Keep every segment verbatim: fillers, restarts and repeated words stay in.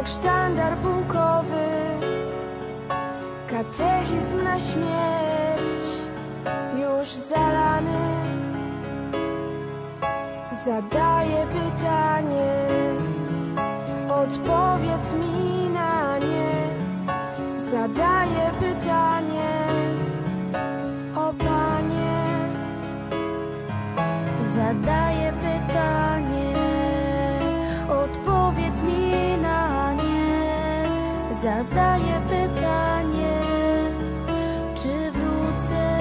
jak sztandar pułkowy, katechizm na śmierć już zalany. Zadaję pytanie, odpowiedz mi na nie. Zadaję pytanie, o Panie. Zadaję pytanie, odpowiedz mi na nie. Zadaję pytanie, czy wrócę?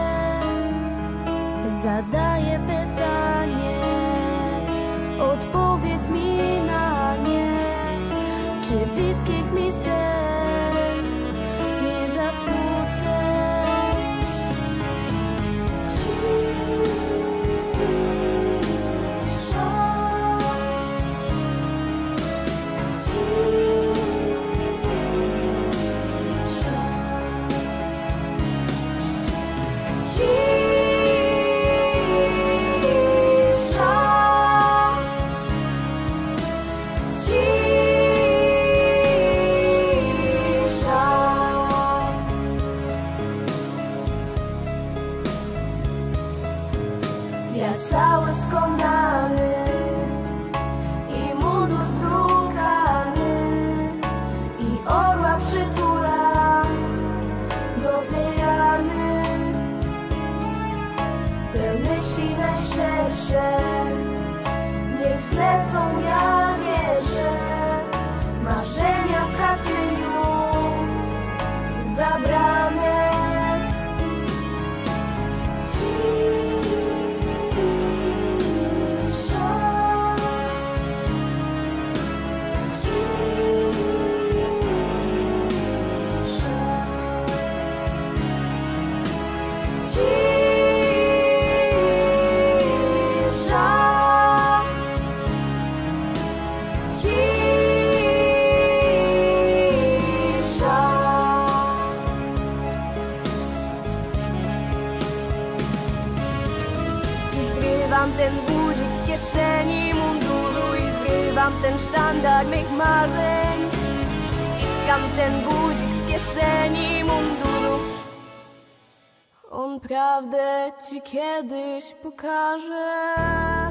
Zadaję pytanie, odpowiedz mi na nie. Czy bliskich mi serc nie zasmucę? Ja cały skonany i mundur zdrukany, i orła przytula do tej rany. Te myśli najszczersze niech zlecą ja wierzę. Marzenia w Katyniu zabrane. Zrywam ten budzik z kieszeni munduru i zrywam ten sztandar mych marzeń. I ściskam ten budzik z kieszeni munduru. On prawdę ci kiedyś pokaże.